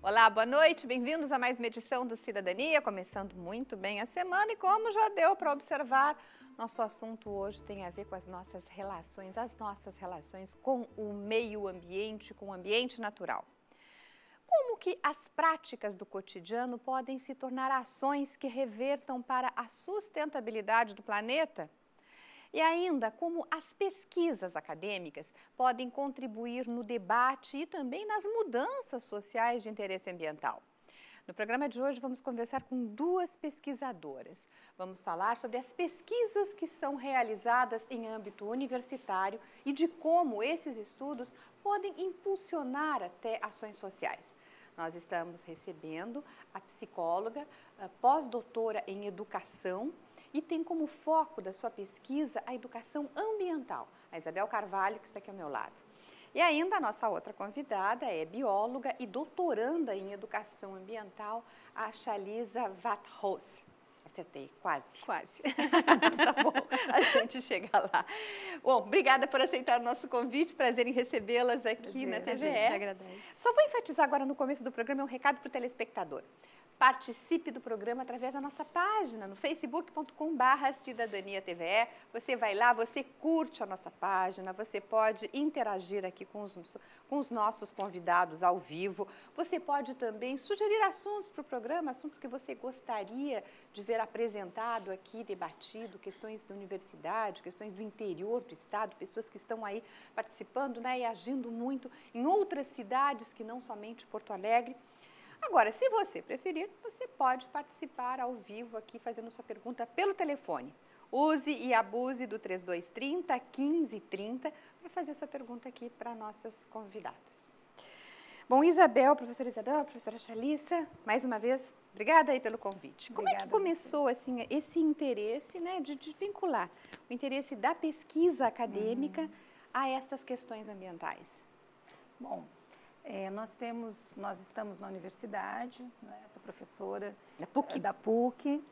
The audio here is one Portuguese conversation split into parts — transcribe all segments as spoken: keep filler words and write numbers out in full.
Olá, boa noite, bem-vindos a mais uma edição do Cidadania, começando muito bem a semana e como já deu para observar, nosso assunto hoje tem a ver com as nossas relações, as nossas relações com o meio ambiente, com o ambiente natural. Como que as práticas do cotidiano podem se tornar ações que revertam para a sustentabilidade do planeta? E ainda, como as pesquisas acadêmicas podem contribuir no debate e também nas mudanças sociais de interesse ambiental. No programa de hoje vamos conversar com duas pesquisadoras. Vamos falar sobre as pesquisas que são realizadas em âmbito universitário e de como esses estudos podem impulsionar até ações sociais. Nós estamos recebendo a psicóloga, a pós-doutora em educação, e tem como foco da sua pesquisa a educação ambiental, a Isabel Carvalho, que está aqui ao meu lado. E ainda a nossa outra convidada é bióloga e doutoranda em educação ambiental, a Chalisa Vatthose. Acertei, quase. Quase. Tá bom, a gente chega lá. Bom, obrigada por aceitar o nosso convite, prazer em recebê-las aqui prazer, na T V E. A gente que agradece. Só vou enfatizar agora no começo do programa um recado para o telespectador. Participe do programa através da nossa página no facebook ponto com barra cidadania T V E. Você vai lá, você curte a nossa página, você pode interagir aqui com os, com os nossos convidados ao vivo. Você pode também sugerir assuntos para o programa, assuntos que você gostaria de ver apresentado aqui, debatido, questões da universidade, questões do interior do estado, pessoas que estão aí participando, né, e agindo muito em outras cidades que não somente Porto Alegre. Agora, se você preferir, você pode participar ao vivo aqui fazendo sua pergunta pelo telefone. Use e abuse do três dois três zero, quinze trinta para fazer sua pergunta aqui para nossas convidadas. Bom, Isabel, professora Isabel, professora Chalisa, mais uma vez, obrigada aí pelo convite. Como Obrigada é que começou assim, esse interesse, né, de, de vincular o interesse da pesquisa acadêmica uhum. a essas questões ambientais? Bom, É, nós temos, nós estamos na universidade, né, sou professora da PUC. da PUC,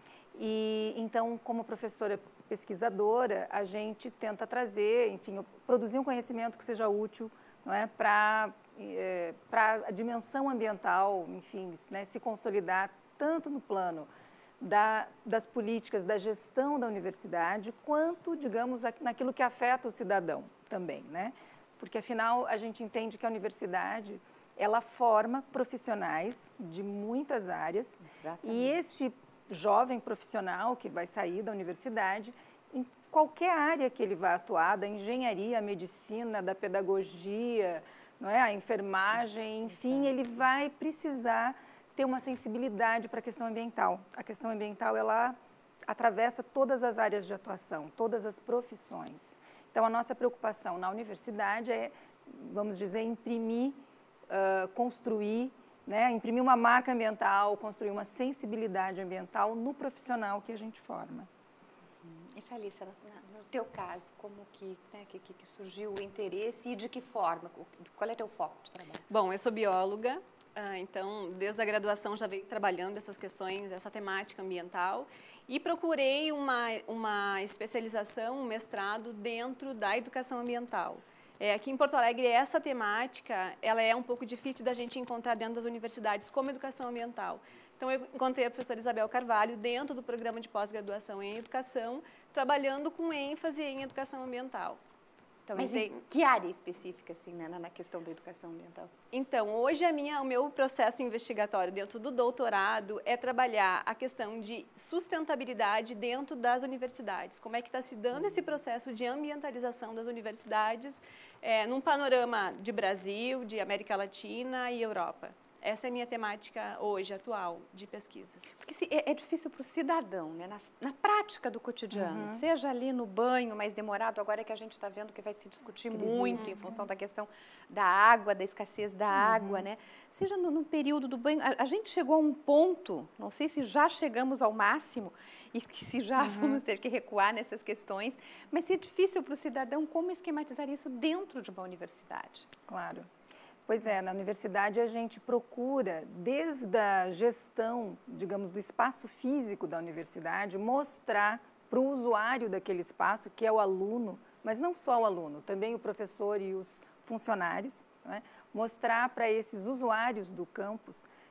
e então, como professora pesquisadora, a gente tenta trazer, enfim, produzir um conhecimento que seja útil, não é, para é, para a dimensão ambiental, enfim, né, se consolidar tanto no plano da, das políticas, da gestão da universidade, quanto, digamos, naquilo que afeta o cidadão também, né? Porque, afinal, a gente entende que a universidade, ela forma profissionais de muitas áreas. Exatamente. E esse jovem profissional que vai sair da universidade, em qualquer área que ele vai atuar, da engenharia, a medicina, da pedagogia, não é? A enfermagem, enfim, ele vai precisar ter uma sensibilidade para a questão ambiental. A questão ambiental, ela atravessa todas as áreas de atuação, todas as profissões. Então, a nossa preocupação na universidade é, vamos dizer, imprimir, uh, construir, né, imprimir uma marca ambiental, construir uma sensibilidade ambiental no profissional que a gente forma. Uhum. E, Chalisa, no, no teu caso, como que, né, que, que surgiu o interesse e de que forma? Qual é o teu foco de trabalho? Bom, eu sou bióloga, uh, então, desde a graduação já venho trabalhando essas questões, essa temática ambiental. E procurei uma, uma especialização, um mestrado dentro da educação ambiental. É, aqui em Porto Alegre, essa temática, ela é um pouco difícil da gente encontrar dentro das universidades como educação ambiental. Então, eu encontrei a professora Isabel Carvalho dentro do programa de pós-graduação em educação, trabalhando com ênfase em educação ambiental. Então, mas em que área específica, assim, né, na questão da educação ambiental? Então, hoje a minha, o meu processo investigatório dentro do doutorado é trabalhar a questão de sustentabilidade dentro das universidades. Como é que está se dando esse processo de ambientalização das universidades é, num panorama de Brasil, de América Latina e Europa. Essa é a minha temática hoje, atual, de pesquisa. Porque se, é, é difícil para o cidadão, né? na, na prática do cotidiano, uhum. seja ali no banho mais demorado, agora é que a gente está vendo que vai se discutir Crise. muito uhum. em função da questão da água, da escassez da uhum. água, né? Seja no, no período do banho, a, a gente chegou a um ponto, não sei se já chegamos ao máximo e que se já uhum. vamos ter que recuar nessas questões, mas se é difícil para o cidadão, como esquematizar isso dentro de uma universidade? Claro. Pois é, na universidade a gente procura, desde a gestão, digamos, do espaço físico da universidade, mostrar para o usuário daquele espaço, que é o aluno, mas não só o aluno, também o professor e os funcionários, não é? Mostrar para esses usuários do campus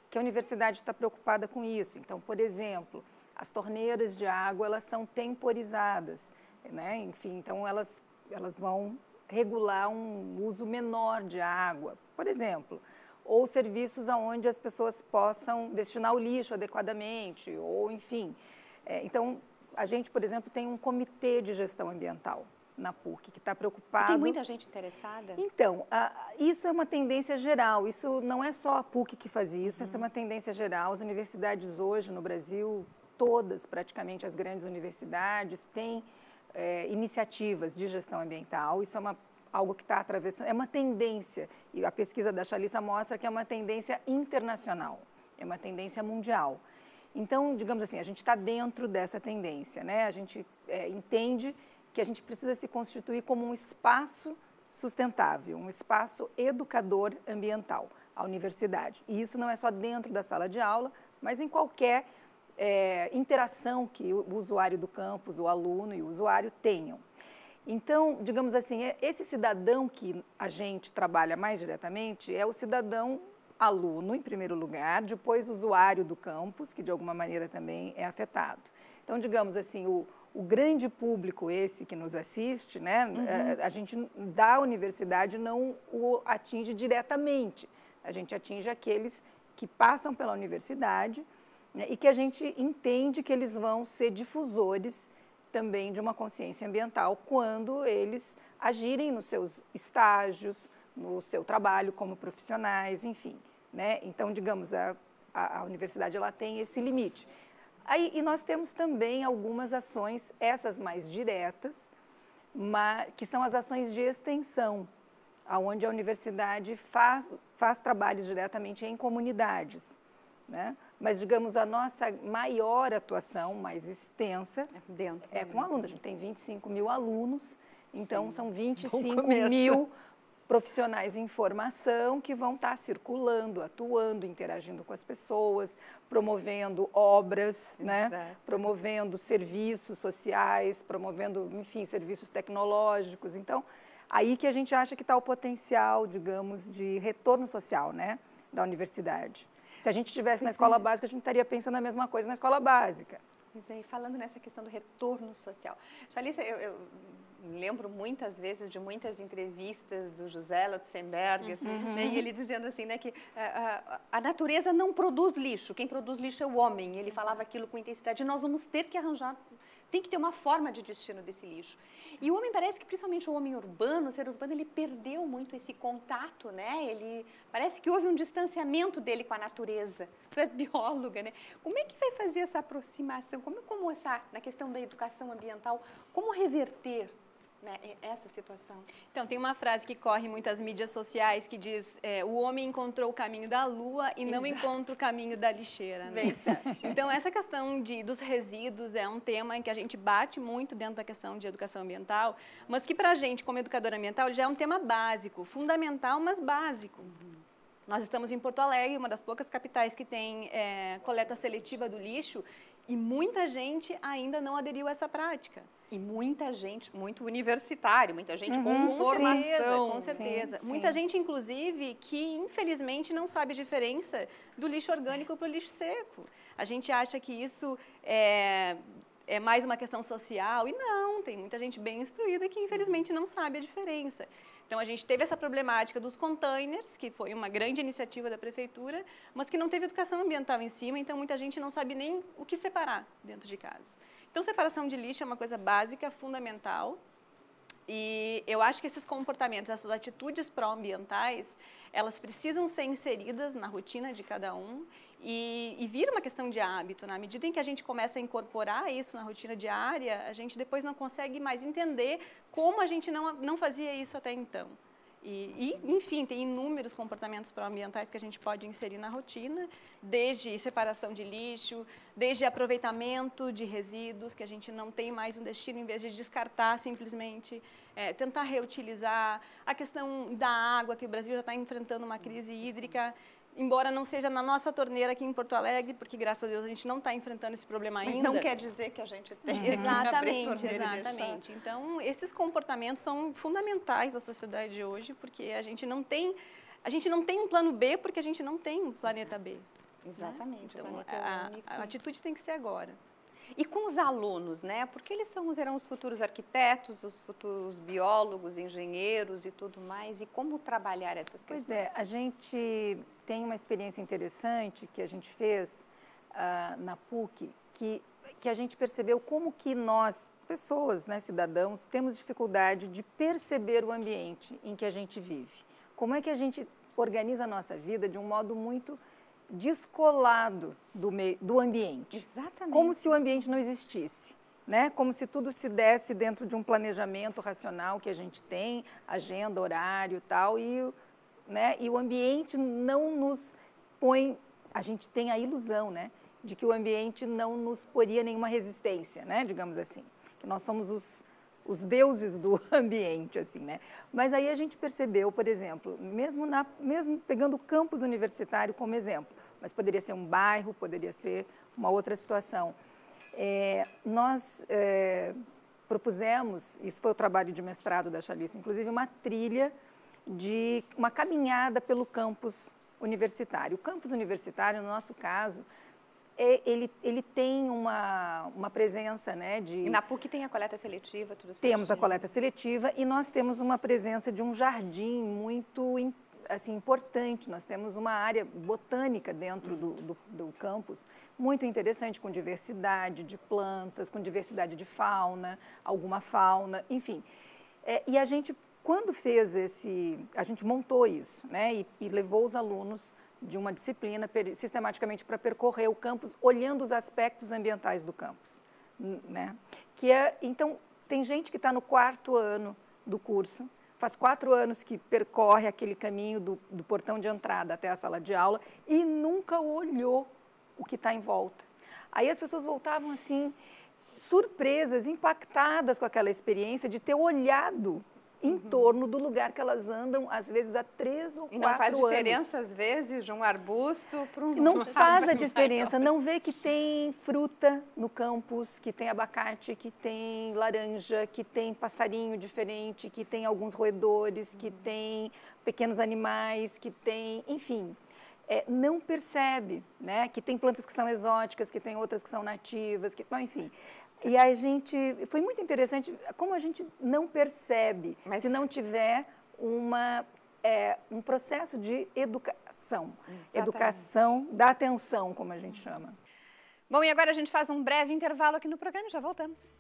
que a universidade está preocupada com isso. Então, por exemplo, as torneiras de água, elas são temporizadas, né? Enfim, então elas, elas vão regular um uso menor de água, por exemplo, ou serviços aonde as pessoas possam destinar o lixo adequadamente, ou enfim. É, então, a gente, por exemplo, tem um comitê de gestão ambiental na P U C, que está preocupado... Tem muita gente interessada? Então, a, isso é uma tendência geral, isso não é só a P U C que faz isso, uhum. Isso é uma tendência geral. As universidades hoje no Brasil, todas, praticamente as grandes universidades, têm é, iniciativas de gestão ambiental, isso é uma, algo que está atravessando, é uma tendência, e a pesquisa da Chalissa mostra que é uma tendência internacional, é uma tendência mundial. Então, digamos assim, a gente está dentro dessa tendência, né? A gente é, entende que a gente precisa se constituir como um espaço sustentável, um espaço educador ambiental, a universidade. E isso não é só dentro da sala de aula, mas em qualquer é, interação que o usuário do campus, o aluno e o usuário tenham. Então, digamos assim, esse cidadão que a gente trabalha mais diretamente é o cidadão aluno, em primeiro lugar, depois usuário do campus, que de alguma maneira também é afetado. Então, digamos assim, o, o grande público esse que nos assiste, né, uhum. a, a gente da universidade não o atinge diretamente, a gente atinge aqueles que passam pela universidade, né, e que a gente entende que eles vão ser difusores também de uma consciência ambiental quando eles agirem nos seus estágios, no seu trabalho como profissionais, enfim. Né? Então, digamos, a, a, a universidade ela tem esse limite. Aí, e nós temos também algumas ações, essas mais diretas, mas, que são as ações de extensão, onde a universidade faz, faz trabalhos diretamente em comunidades. Né? Mas, digamos, a nossa maior atuação, mais extensa, é, Dentro, é com alunos. A gente tem vinte e cinco mil alunos, então Sim. são vinte e cinco mil profissionais em formação que vão estar circulando, atuando, interagindo com as pessoas, promovendo obras, né? Promovendo serviços sociais, promovendo, enfim, serviços tecnológicos. Então, aí que a gente acha que está o potencial, digamos, de retorno social, né? Da universidade. Se a gente estivesse na escola básica, a gente estaria pensando a mesma coisa na escola básica. Pois é, falando nessa questão do retorno social. Chalissa, eu... eu... lembro muitas vezes de muitas entrevistas do José Lutzenberger, uhum. né, e ele dizendo assim, né, que a, a, a natureza não produz lixo, quem produz lixo é o homem. Ele falava aquilo com intensidade, nós vamos ter que arranjar, tem que ter uma forma de destino desse lixo. E o homem parece que, principalmente o homem urbano, o ser urbano, ele perdeu muito esse contato, né? Ele, parece que houve um distanciamento dele com a natureza. Tu és bióloga, né? Como é que vai fazer essa aproximação? Como começar na questão da educação ambiental? Como reverter, né, essa situação? Então, tem uma frase que corre muitas mídias sociais que diz é, o homem encontrou o caminho da lua e não Exato. Encontra o caminho da lixeira. Né? Então, essa questão de, dos resíduos é um tema em que a gente bate muito dentro da questão de educação ambiental, mas que para a gente, como educadora ambiental, já é um tema básico, fundamental, mas básico. Uhum. Nós estamos em Porto Alegre, uma das poucas capitais que tem é, coleta seletiva do lixo, e muita gente ainda não aderiu a essa prática. E muita gente, muito universitário, muita gente uhum, com formação. Com certeza. Sim, muita sim. gente, inclusive, que infelizmente não sabe a diferença do lixo orgânico para o lixo seco. A gente acha que isso é, é mais uma questão social, e não, tem muita gente bem instruída que infelizmente não sabe a diferença. Então, a gente teve essa problemática dos containers, que foi uma grande iniciativa da prefeitura, mas que não teve educação ambiental em cima, então muita gente não sabe nem o que separar dentro de casa. Então, separação de lixo é uma coisa básica, fundamental, e eu acho que esses comportamentos, essas atitudes pró-ambientais, elas precisam ser inseridas na rotina de cada um e, e vir uma questão de hábito. Na medida em que a gente começa a incorporar isso na rotina diária, a gente depois não consegue mais entender como a gente não, não fazia isso até então. E, e, enfim, tem inúmeros comportamentos pró-ambientais que a gente pode inserir na rotina, desde separação de lixo, desde aproveitamento de resíduos, que a gente não tem mais um destino, em vez de descartar simplesmente, é, tentar reutilizar, a questão da água, que o Brasil já está enfrentando uma crise hídrica, embora não seja na nossa torneira aqui em Porto Alegre, porque, graças a Deus, a gente não está enfrentando esse problema ainda. Mas não quer dizer que a gente tem. Exatamente, exatamente. Então, esses comportamentos são fundamentais da sociedade de hoje, porque a gente não tem, a gente não tem um plano B, porque a gente não tem um planeta B. Exatamente. Né? O Então, plano a, econômico. a atitude tem que ser agora. E com os alunos, né? Porque eles são, serão os futuros arquitetos, os futuros biólogos, engenheiros e tudo mais. E como trabalhar essas questões? Pois é, a gente tem uma experiência interessante que a gente fez uh, na PUC, que, que a gente percebeu como que nós, pessoas, né, cidadãos, temos dificuldade de perceber o ambiente em que a gente vive. Como é que a gente organiza a nossa vida de um modo muito descolado do, meio, do ambiente. Exatamente. Como se o ambiente não existisse, né? Como se tudo se desse dentro de um planejamento racional que a gente tem, agenda, horário e tal, e, né? E o ambiente não nos põe, a gente tem a ilusão, né? De que o ambiente não nos poria nenhuma resistência, né? Digamos assim, que nós somos os os deuses do ambiente, assim, né? Mas aí a gente percebeu, por exemplo, mesmo, na, mesmo pegando o campus universitário como exemplo, mas poderia ser um bairro, poderia ser uma outra situação. É, nós é, propusemos, isso foi o trabalho de mestrado da Chalissa, inclusive uma trilha de uma caminhada pelo campus universitário. O campus universitário, no nosso caso, Ele, ele tem uma, uma presença, né, de... E na PUC tem a coleta seletiva, tudo certinho. Temos a coleta seletiva e nós temos uma presença de um jardim muito, assim, importante. Nós temos uma área botânica dentro do, do, do campus, muito interessante, com diversidade de plantas, com diversidade de fauna, alguma fauna, enfim. É, e a gente, quando fez esse... A gente montou isso, né, e, e levou os alunos de uma disciplina sistematicamente para percorrer o campus, olhando os aspectos ambientais do campus, né? Que é, então, tem gente que está no quarto ano do curso, faz quatro anos que percorre aquele caminho do, do portão de entrada até a sala de aula e nunca olhou o que está em volta. Aí as pessoas voltavam assim, surpresas, impactadas com aquela experiência de ter olhado em uhum. torno do lugar que elas andam, às vezes, há três ou e quatro anos. E não faz diferença, às vezes, de um arbusto para um... Não faz a diferença, não vê que tem fruta no campus, que tem abacate, que tem laranja, que tem passarinho diferente, que tem alguns roedores, que tem pequenos animais, que tem, enfim... É, não percebe, né, que tem plantas que são exóticas, que tem outras que são nativas, que, bom, enfim... E a gente, foi muito interessante como a gente não percebe, mas se não tiver uma, é, um processo de educação, Exatamente. Educação da atenção, como a gente chama. Bom, e agora a gente faz um breve intervalo aqui no programa e já voltamos.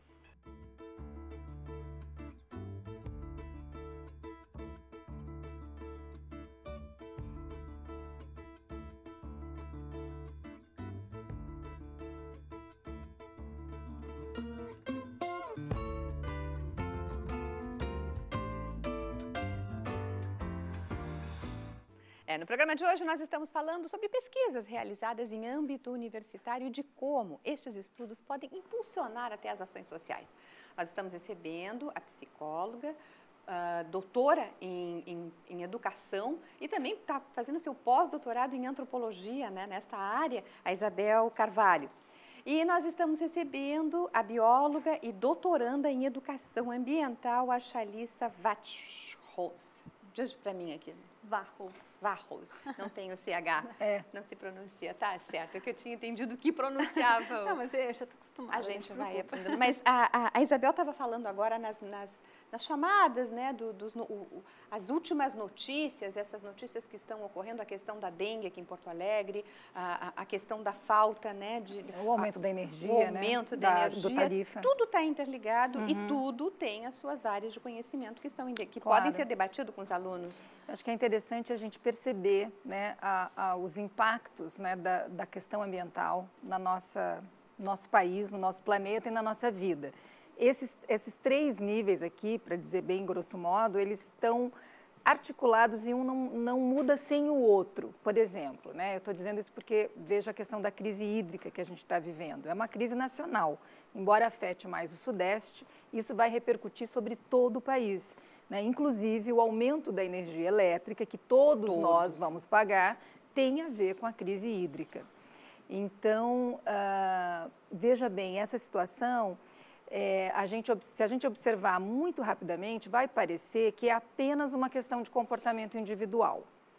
É, no programa de hoje nós estamos falando sobre pesquisas realizadas em âmbito universitário e de como estes estudos podem impulsionar até as ações sociais. Nós estamos recebendo a psicóloga, uh, doutora em, em, em educação e também está fazendo seu pós-doutorado em antropologia, né, nesta área, a Isabel Carvalho. E nós estamos recebendo a bióloga e doutoranda em educação ambiental, a Chalissa Vatros. Diz para mim aqui. Varros. Varros. Não tem o C H. É. Não se pronuncia. Tá certo. É que eu tinha entendido que pronunciava. Não, mas eu já estou acostumada. A gente vai aprendendo. Mas a, a, a Isabel estava falando agora nas, nas, nas chamadas, né, do, dos, no, o, as últimas notícias, essas notícias que estão ocorrendo, a questão da dengue aqui em Porto Alegre, a, a questão da falta, né, de... O aumento a, da energia, O aumento né? da, da energia. Do tarifa. Tudo está interligado uhum. e tudo tem as suas áreas de conhecimento que, estão, que claro. podem ser debatidos com os alunos. Acho que é interessante a gente perceber, né, a, a, os impactos, né, da, da questão ambiental na nossa, nosso país, no nosso planeta e na nossa vida. Esses, esses três níveis aqui, para dizer bem grosso modo, eles estão articulados e um não, não muda sem o outro. Por exemplo, né, eu estou dizendo isso porque vejo a questão da crise hídrica que a gente está vivendo. É uma crise nacional. Embora afete mais o Sudeste, isso vai repercutir sobre todo o país. Né? Inclusive, o aumento da energia elétrica, que todos, todos nós vamos pagar, tem a ver com a crise hídrica. Então, uh, veja bem, essa situação... É, a gente, se a gente observar muito rapidamente, vai parecer que é apenas uma questão de comportamento individual,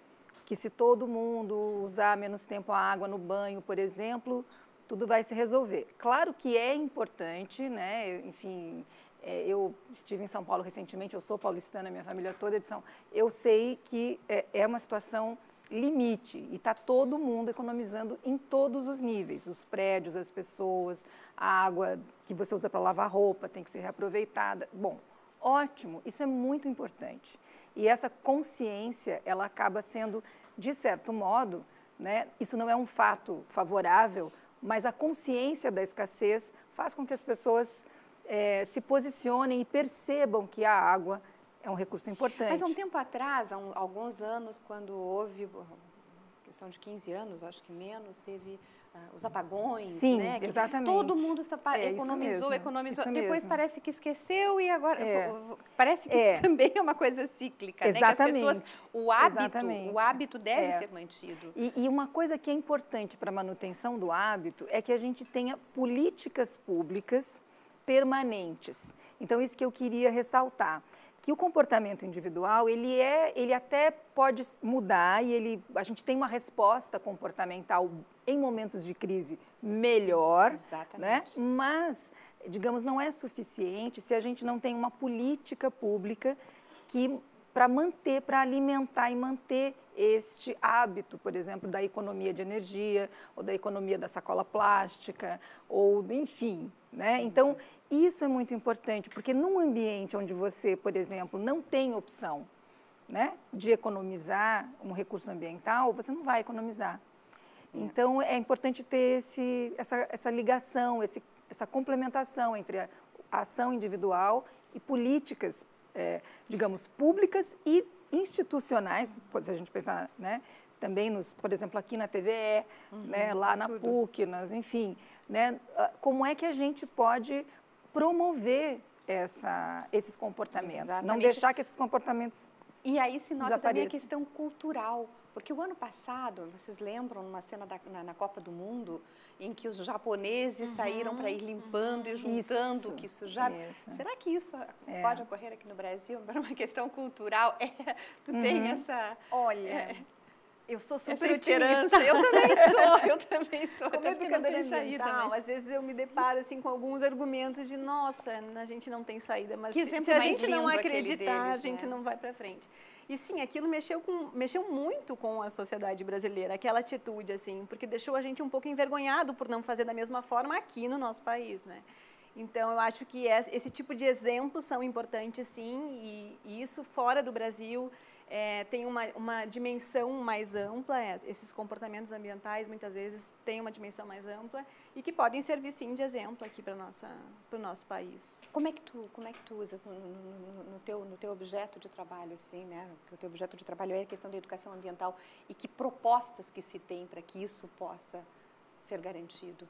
que se todo mundo usar menos tempo a água no banho, por exemplo, tudo vai se resolver. Claro que é importante, né? Enfim, é, eu estive em São Paulo recentemente, eu sou paulistana, minha família toda é de São Paulo. Eu sei que é, é uma situação limite e está todo mundo economizando em todos os níveis, os prédios, as pessoas, a água que você usa para lavar roupa tem que ser reaproveitada. Bom, ótimo, isso é muito importante. E essa consciência, ela acaba sendo, de certo modo, né, isso não é um fato favorável, mas a consciência da escassez faz com que as pessoas é, se posicionem e percebam que a água é um recurso importante. Mas há um tempo atrás, há um, alguns anos, quando houve, questão de quinze anos, acho que menos, teve uh, os apagões. Sim, né? exatamente. Todo mundo é, economizou, economizou. Depois mesmo. Parece que esqueceu e agora é. parece que é. isso também é uma coisa cíclica. Exatamente. Né? Que as pessoas, o hábito, Exatamente. o hábito deve é. ser mantido. E, e uma coisa que é importante para a manutenção do hábito é que a gente tenha políticas públicas permanentes. Então, isso que eu queria ressaltar. Que o comportamento individual, ele, é, ele até pode mudar e ele, a gente tem uma resposta comportamental em momentos de crise melhor, Exatamente. Né? Mas, digamos, não é suficiente se a gente não tem uma política pública que para manter, para alimentar e manter este hábito, por exemplo, da economia de energia, ou da economia da sacola plástica, ou enfim, né? Então, isso é muito importante, porque num ambiente onde você, por exemplo, não tem opção, né, de economizar um recurso ambiental, você não vai economizar. Então, é importante ter esse, essa, essa ligação, esse, essa complementação entre a, a ação individual e políticas, é, digamos, públicas e institucionais, se a gente pensar, né, também, nos, por exemplo, aqui na T V E, uhum, né, lá na tudo. P U C, nas, enfim, né, como é que a gente pode promover essa, esses comportamentos, Exatamente. Não deixar que esses comportamentos E aí se nota também a questão cultural, porque o ano passado, vocês lembram, numa cena da, na, na Copa do Mundo, em que os japoneses uhum, saíram para ir limpando uhum. e juntando o que sujaram. Isso. Será que isso é. pode ocorrer aqui no Brasil? Para uma questão cultural, é, tu uhum. tem essa... Olha... É, eu sou super otimista. Eu também sou, eu também sou. Como educadora ambiental, mas... às vezes eu me deparo assim, com alguns argumentos de, nossa, a gente não tem saída, mas se, se a gente não acreditar, deles, a gente né? não vai para frente. E sim, aquilo mexeu, com, mexeu muito com a sociedade brasileira, aquela atitude, assim, porque deixou a gente um pouco envergonhado por não fazer da mesma forma aqui no nosso país, né? Então, eu acho que esse tipo de exemplos são importantes, sim, e, e isso fora do Brasil... É, tem uma, uma dimensão mais ampla, é, esses comportamentos ambientais muitas vezes têm uma dimensão mais ampla e que podem servir sim de exemplo aqui para o nosso país. Como é que tu, como é que tu usas no, no, no, teu, no teu objeto de trabalho, assim, né? Porque o teu objeto de trabalho é a questão da educação ambiental e que propostas que se tem para que isso possa ser garantido?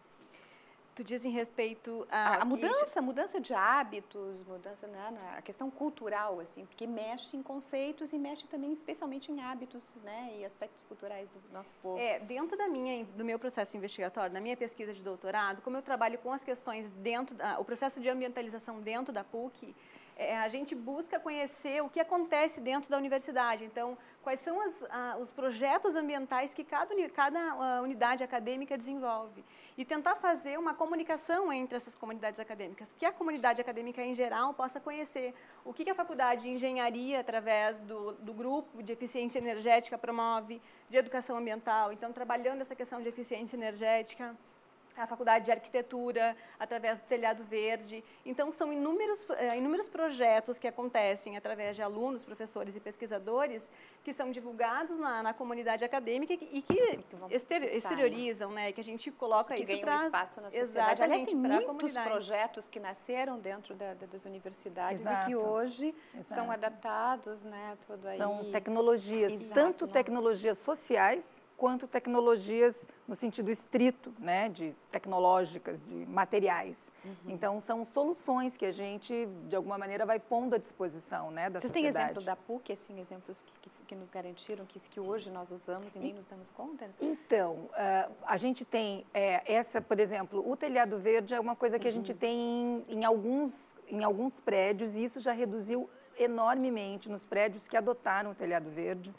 Tu diz em respeito a... A, a mudança, a mudança de hábitos, mudança, né, a questão cultural, assim, porque mexe em conceitos e mexe também especialmente em hábitos, né, e aspectos culturais do nosso povo. É, dentro da minha, do meu processo investigatório, da minha pesquisa de doutorado, como eu trabalho com as questões dentro, da, o processo de ambientalização dentro da P U C, é, a gente busca conhecer o que acontece dentro da universidade. Então, quais são as, a, os projetos ambientais que cada, cada unidade acadêmica desenvolve. E tentar fazer uma comunicação entre essas comunidades acadêmicas, que a comunidade acadêmica em geral possa conhecer o que a faculdade de engenharia, através do, do grupo de eficiência energética, promove, de educação ambiental. Então, trabalhando essa questão de eficiência energética, a faculdade de arquitetura, através do telhado verde. Então, são inúmeros, uh, inúmeros projetos que acontecem através de alunos, professores e pesquisadores que são divulgados na, na comunidade acadêmica e que, que exter, exteriorizam, né? Que a gente coloca que isso para... espaço na sociedade. Exatamente, para a comunidade. Muitos projetos que nasceram dentro da, das universidades Exato. E que hoje Exato. São adaptados, né? Tudo aí. São tecnologias, Exato. Tanto tecnologias sociais quanto tecnologias no sentido estrito, né, de tecnológicas, de materiais. Uhum. Então, são soluções que a gente, de alguma maneira, vai pondo à disposição, né, da Você sociedade. Você tem exemplo da P U C, assim, exemplos que, que, que nos garantiram, que, que hoje nós usamos e nem nos damos conta? Então, uh, a gente tem é, essa, por exemplo, o telhado verde é uma coisa que uhum. a gente tem em, em, alguns, em alguns prédios e isso já reduziu enormemente nos prédios que adotaram o telhado verde.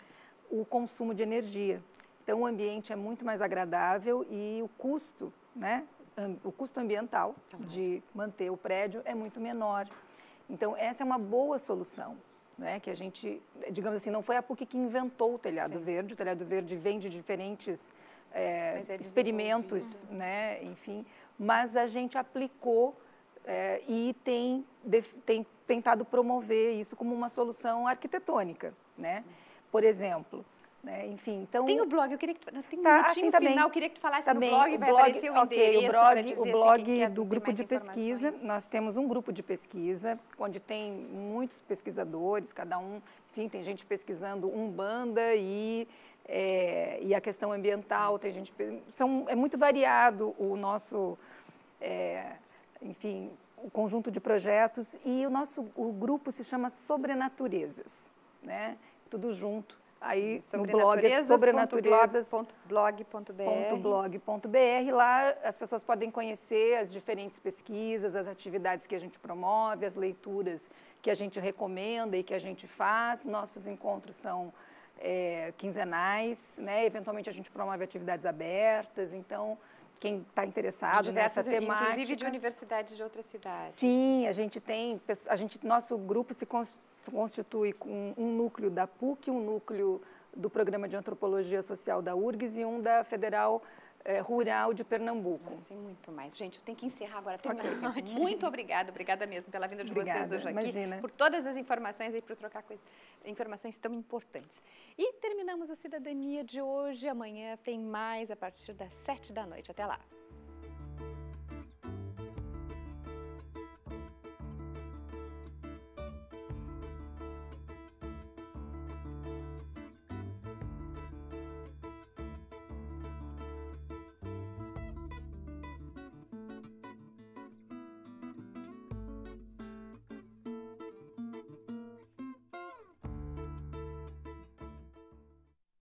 o consumo de energia. Então, o ambiente é muito mais agradável e o custo, né, o custo ambiental de manter o prédio é muito menor. Então, essa é uma boa solução, né, que a gente, digamos assim, não foi a PUC que inventou o telhado Sim. verde, o telhado verde vem de diferentes é, é experimentos, né, enfim, mas a gente aplicou é, e tem, tem tentado promover isso como uma solução arquitetônica, né? Por exemplo, né? Enfim, então... Tem o blog, eu queria que tu... Tem um tá, minutinho assim, tá final, bem, eu queria que tu falasse tá no bem, blog, o vai blog, aparecer o okay, endereço o blog, para dizer o blog se do grupo de pesquisa, nós temos um grupo de pesquisa, onde tem muitos pesquisadores, cada um, enfim, tem gente pesquisando Umbanda e, é, e a questão ambiental, tem gente... São, é muito variado o nosso, é, enfim, o conjunto de projetos, e o nosso o grupo se chama Sobrenaturezas, né? Tudo junto. Aí no blog é sobrenaturezas ponto blog ponto br. Lá as pessoas podem conhecer as diferentes pesquisas, as atividades que a gente promove, as leituras que a gente recomenda e que a gente faz. Nossos encontros são é, quinzenais, né? Eventualmente a gente promove atividades abertas, então quem está interessado diversas, nessa temática. Inclusive de universidades de outras cidades. Sim, a gente tem, a gente, nosso grupo se constitui com um núcleo da PUC, um núcleo do Programa de Antropologia Social da U R G S e um da Federal eh, Rural de Pernambuco. Sim, muito mais. Gente, eu tenho que encerrar agora. Okay. Muito obrigada, obrigada mesmo pela vinda de obrigada, vocês hoje aqui. Imagina. Por todas as informações e por trocar coisa, informações tão importantes. E terminamos o Cidadania de hoje. Amanhã tem mais a partir das sete da noite. Até lá.